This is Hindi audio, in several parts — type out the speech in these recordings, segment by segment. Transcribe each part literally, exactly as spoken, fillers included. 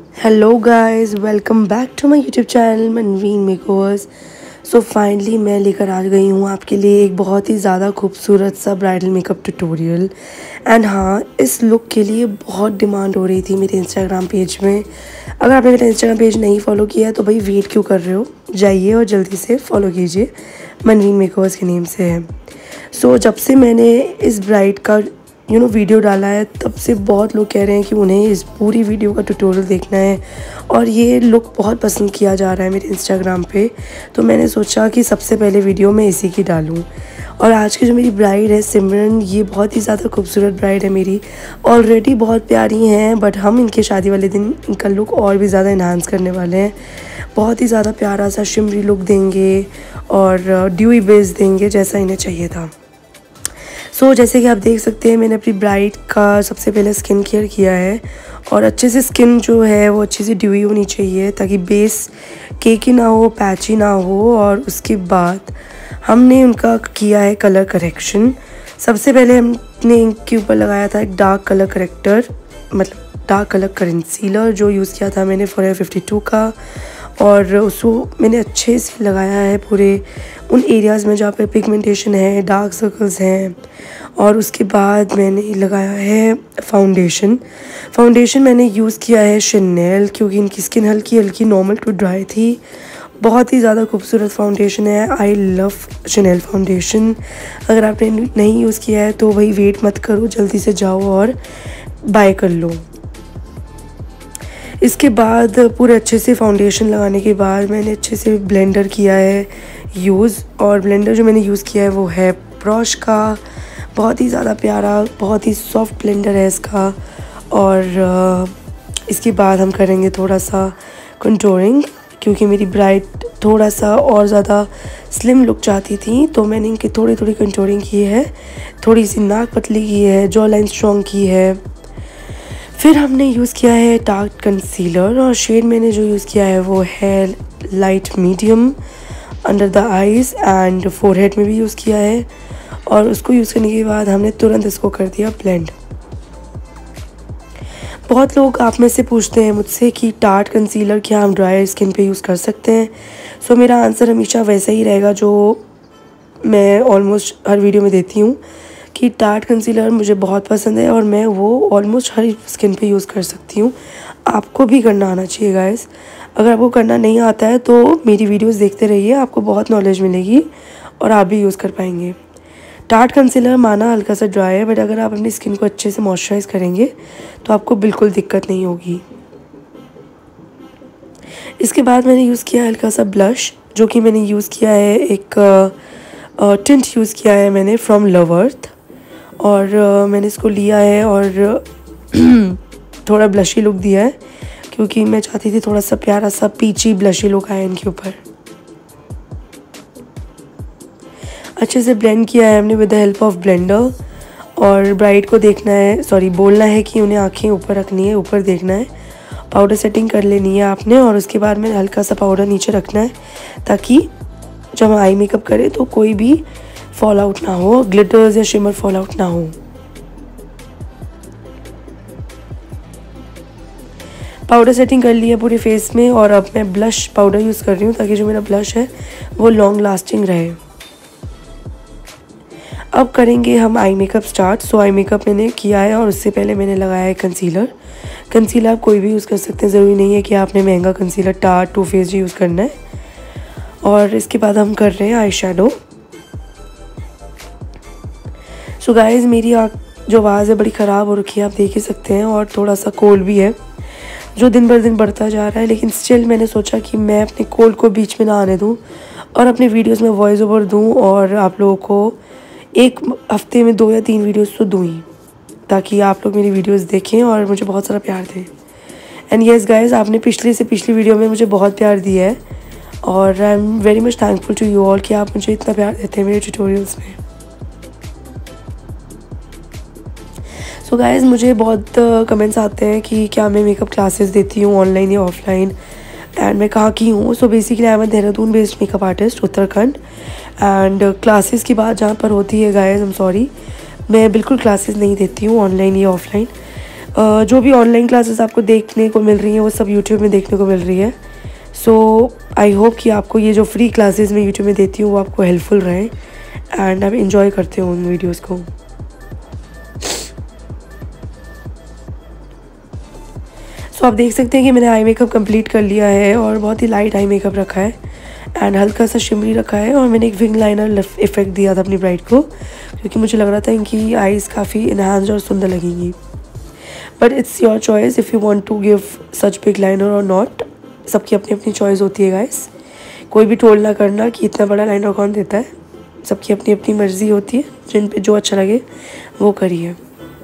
Hello guys, welcome back to my YouTube channel Manveen makeovers. So finally मैं लेकर आ गई हूँ आपके लिए एक बहुत ही ज़्यादा खूबसूरत सा ब्राइडल मेकअप ट्यूटोरियल। एंड हाँ, इस लुक के लिए बहुत डिमांड हो रही थी मेरे इंस्टाग्राम पेज में। अगर आपने मेरा इंस्टाग्राम पेज नहीं फॉलो किया है तो भाई वेट क्यों कर रहे हो, जाइए और जल्दी से फॉलो कीजिए। मनवीन मेकओवर्स के नेम से है। सो so, जब से मैंने इस ब्राइड का यू नो वीडियो डाला है तब से बहुत लोग कह रहे हैं कि उन्हें इस पूरी वीडियो का ट्यूटोरियल देखना है और ये लुक बहुत पसंद किया जा रहा है मेरे इंस्टाग्राम पे। तो मैंने सोचा कि सबसे पहले वीडियो मैं इसी की डालूं। और आज की जो मेरी ब्राइड है सिमरन, ये बहुत ही ज़्यादा खूबसूरत ब्राइड है मेरी। ऑलरेडी बहुत प्यारी हैं, बट हम इनके शादी वाले दिन इनका लुक और भी ज़्यादा इन्हांस करने वाले हैं। बहुत ही ज़्यादा प्यारा सा शिमरी लुक देंगे और ड्यूई बेस देंगे जैसा इन्हें चाहिए था। सो so, जैसे कि आप देख सकते हैं मैंने अपनी ब्राइड का सबसे पहले स्किन केयर किया है और अच्छे से स्किन जो है वो अच्छी सी ड्यूई होनी चाहिए ताकि बेस केकी ना हो, पैची ना हो। और उसके बाद हमने उनका किया है कलर करेक्शन। सबसे पहले हमने इनके ऊपर लगाया था एक डार्क कलर करेक्टर, मतलब डार्क कलर कंसीलर जो यूज़ किया था मैंने फॉर फिफ्टी टू का। और उसको मैंने अच्छे से लगाया है पूरे उन एरियाज़ में जहाँ पे पिगमेंटेशन है, डार्क सर्कल्स हैं। और उसके बाद मैंने लगाया है फाउंडेशन। फाउंडेशन मैंने यूज़ किया है शनेल, क्योंकि इनकी स्किन हल्की हल्की नॉर्मल टू ड्राई थी। बहुत ही ज़्यादा खूबसूरत फाउंडेशन है। I love Chanel foundation. अगर आपने नहीं यूज़ किया है तो भाई वेट मत करो, जल्दी से जाओ और बाय कर लो। इसके बाद पूरे अच्छे से फाउंडेशन लगाने के बाद मैंने अच्छे से ब्लेंडर किया है यूज़। और ब्लेंडर जो मैंने यूज़ किया है वो है ब्रश का। बहुत ही ज़्यादा प्यारा, बहुत ही सॉफ्ट ब्लेंडर है इसका। और इसके बाद हम करेंगे थोड़ा सा कंटूरिंग, क्योंकि मेरी ब्राइड थोड़ा सा और ज़्यादा स्लिम लुक चाहती थी तो मैंने इनकी थोड़ी थोड़ी कंटूरिंग की है। थोड़ी सी नाक पतली की है, जॉ लाइन स्ट्रॉन्ग की है। फिर हमने यूज़ किया है डार्क कंसीलर और शेड मैंने जो यूज़ किया है वो है light medium under the eyes and forehead में भी यूज़ किया है। और उसको यूज़ करने के बाद हमने तुरंत इसको कर दिया ब्लेंड। बहुत लोग आप में से पूछते हैं मुझसे कि टार्ट कंसीलर क्या हम ड्राई स्किन पे यूज़ कर सकते हैं। सो मेरा आंसर हमेशा वैसा ही रहेगा जो मैं ऑलमोस्ट हर वीडियो में देती हूँ कि टार्ट कंसीलर मुझे बहुत पसंद है और मैं वो ऑलमोस्ट हर स्किन पे यूज़ कर सकती हूँ। आपको भी करना आना चाहिए गाइस। अगर आपको करना नहीं आता है तो मेरी वीडियोस देखते रहिए, आपको बहुत नॉलेज मिलेगी और आप भी यूज़ कर पाएंगे। टार्ट कंसीलर माना हल्का सा ड्राई है, बट अगर आप अपनी स्किन को अच्छे से मॉइस्चराइज करेंगे तो आपको बिल्कुल दिक्कत नहीं होगी। इसके बाद मैंने यूज़ किया हल्का सा ब्लश, जो कि मैंने यूज़ किया है एक टिंट यूज़ किया है मैंने फ्रॉम लवर्थ। और uh, मैंने इसको लिया है और थोड़ा ब्लशी लुक दिया है, क्योंकि मैं चाहती थी थोड़ा सा प्यारा सा पीची ब्लशी लुक आए इनके ऊपर। अच्छे से ब्लेंड किया है हमने with the help of blender. और ब्राइड को देखना है, सॉरी बोलना है कि उन्हें आंखें ऊपर रखनी है, ऊपर देखना है। पाउडर सेटिंग कर लेनी है आपने और उसके बाद में हल्का सा पाउडर नीचे रखना है ताकि जब हम आई मेकअप करें तो कोई भी फॉल आउट ना हो, ग्लिटर्स या शिमर फॉल आउट ना हो। पाउडर सेटिंग कर लिया पूरे फेस में और अब मैं ब्लश पाउडर यूज़ कर रही हूँ ताकि जो मेरा ब्लश है वो लॉन्ग लास्टिंग रहे। अब करेंगे हम eye makeup start. So eye makeup मैंने किया है और उससे पहले मैंने लगाया है कंसीलर। कंसीलर आप कोई भी यूज़ कर सकते हैं, ज़रूरी नहीं है कि आपने महंगा concealer Tarte to face use करना है। और इसके बाद हम कर रहे हैं आई शेडो। सो गाइज़, मेरी आँख जो आवाज़ है बड़ी ख़राब हो रखी है, आप देख ही सकते हैं। और थोड़ा सा कोल्ड भी है जो दिन भर दिन बढ़ता जा रहा है, लेकिन स्टिल मैंने सोचा कि मैं अपने कोल्ड को बीच में ना आने दूं और अपने वीडियोस में वॉइस ओवर दूं और आप लोगों को एक हफ्ते में दो या तीन वीडियोस तो दूँ ही, ताकि आप लोग मेरी वीडियोस देखें और मुझे बहुत सारा प्यार दें। एंड येस गाइज़, आपने पिछले से पिछली वीडियो में मुझे बहुत प्यार दिया है और I am very much thankful to you all कि आप मुझे इतना प्यार देते हैं मेरे ट्यूटोरियल्स में। सो so गाइज़, मुझे बहुत कमेंट्स uh, आते हैं कि क्या मैं मेकअप क्लासेस देती हूँ ऑनलाइन या ऑफलाइन, एंड मैं कहाँ की हूँ। So basically I am Dehradun based makeup artist, Uttarakhand. And classes की बात जहाँ पर होती है गाइज़, आई एम सॉरी, मैं बिल्कुल क्लासेस नहीं देती हूँ ऑनलाइन या ऑफलाइन। uh, जो भी ऑनलाइन क्लासेस आपको देखने को मिल रही हैं वो सब यूट्यूब में देखने को मिल रही है। सो आई होप कि आपको ये जो फ्री क्लासेस मैं यूट्यूब में देती हूँ वो आपको हेल्पफुल रहे एंड आप इंजॉय करते हो उन वीडियोज़ को। सो आप देख सकते हैं कि मैंने आई मेकअप कंप्लीट कर लिया है और बहुत ही लाइट आई मेकअप रखा है एंड हल्का सा शिमरी रखा है और मैंने एक विंग लाइनर इफेक्ट दिया था अपनी ब्राइड को, क्योंकि मुझे लग रहा था इनकी आईज़ काफ़ी इन्हांस और सुंदर लगेंगी। But it's your choice if you want to give such big liner और नॉट। सबकी अपनी अपनी चॉइस होती है गाइस, कोई भी टोल ना करना कि इतना बड़ा लाइनर कौन देता है। सबकी अपनी अपनी मर्जी होती है, जिन पे जो अच्छा लगे वो करिए।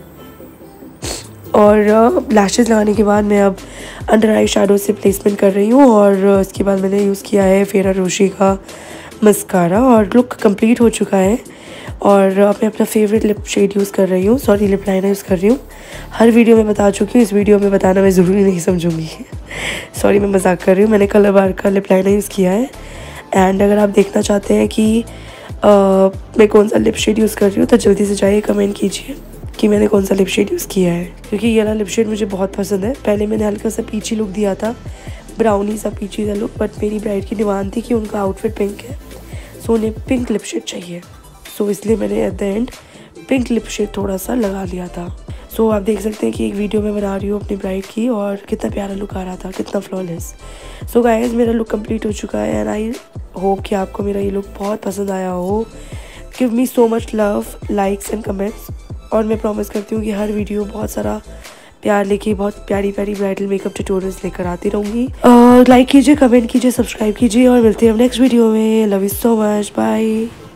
और लैशेज़ लगाने के बाद मैं अब अंडर आई शेडो से प्लेसमेंट कर रही हूँ और इसके बाद मैंने यूज़ किया है फेरा रोशी का मस्कारा और लुक कंप्लीट हो चुका है। और अब मैं अपना फेवरेट लिप शेड यूज़ कर रही हूँ, सॉरी लिप लाइनर यूज़ कर रही हूँ। हर वीडियो में बता चुकी हूँ, इस वीडियो में बताना मैं ज़रूरी नहीं समझूंगी सॉरी मैं मजाक कर रही हूँ। मैंने कलर बार का लिप लाइनर यूज़ किया है एंड अगर आप देखना चाहते हैं कि आ, मैं कौन सा लिप शेड यूज़ कर रही हूँ तो जल्दी से जाइए कमेंट कीजिए कि मैंने कौन सा लिप शेड यूज़ किया है, क्योंकि ये वाला लिप शेड मुझे बहुत पसंद है। पहले मैंने हल्का सा पीची लुक दिया था, ब्राउनी सा पीची सा लुक, बट मेरी ब्राइड की डिमांड थी कि उनका आउटफिट पिंक है, सो उन्हें पिंक लिप शेड चाहिए। सो इसलिए मैंने at the end pink lip shade थोड़ा सा लगा लिया था। सो आप देख सकते हैं कि एक वीडियो में बना रही हूँ अपनी ब्राइड की और कितना प्यारा लुक आ रहा था, कितना फ्लॉलेस। सो गाइस मेरा लुक कंप्लीट हो चुका है एंड आई होप कि आपको मेरा ये लुक बहुत पसंद आया हो। Give me so much love, likes and comments, और मैं प्रॉमिस करती हूँ कि हर वीडियो बहुत सारा प्यार लेके बहुत प्यारी प्यारी ब्राइडल मेकअप ट्यूटोरियल्स लेकर आती रहूँगी। लाइक कीजिए, कमेंट कीजिए, सब्सक्राइब कीजिए और मिलते हैं हम नेक्स्ट वीडियो में। Love you so much, bye.